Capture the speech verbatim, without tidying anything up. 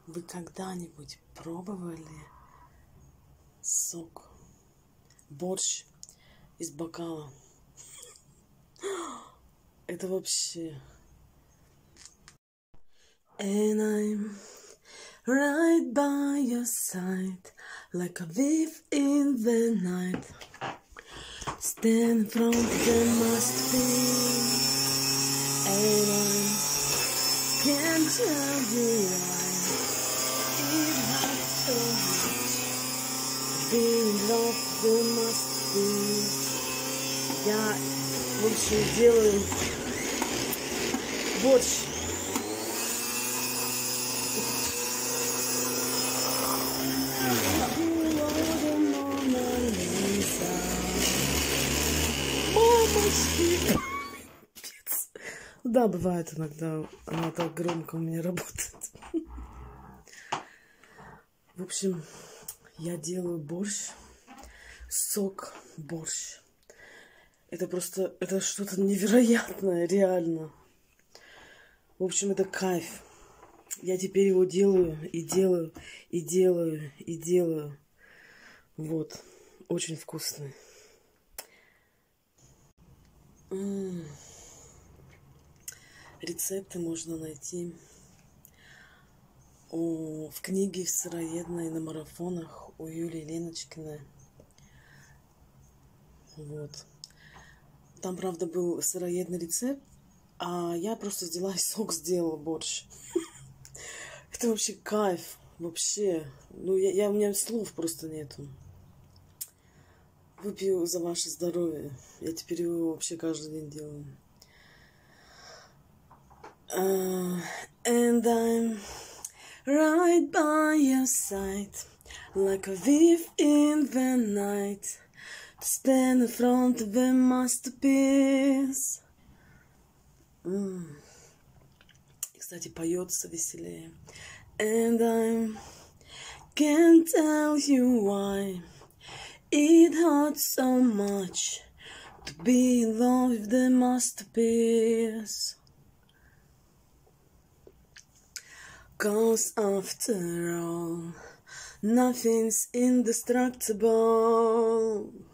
Вы когда-нибудь пробовали сок, борщ из бокала? Это вообще... And I'm right by your side, like a thief in the night. Stand in front of the masterpiece, and I can't tell you why it hurts so much. Being in love with the masterpiece. Я, в общем, делаю борщ. Да, бывает иногда, она так громко у меня работает. В общем, я делаю борщ, сок, борщ. Это просто, это что-то невероятное, реально. В общем, это кайф. Я теперь его делаю и делаю, и делаю, и делаю. Вот, очень вкусный. М-м. Рецепты можно найти у, в книге «Сыроедная» на марафонах у Юлии Леночкиной. Вот. Там, правда, был сыроедный рецепт, а я просто взяла и сок сделала борщ. Это вообще кайф. Вообще. Ну, я, я, у меня слов просто нету. Выпью за ваше здоровье. Я теперь его вообще каждый день делаю. Uh, and I'm right by your side, like a thief in the night, to stand in front of a masterpiece. Mm. И, кстати, поется веселее. And I can't tell you why it hurts so much to be in love with the masterpiece. 'Cause after all, nothing's indestructible.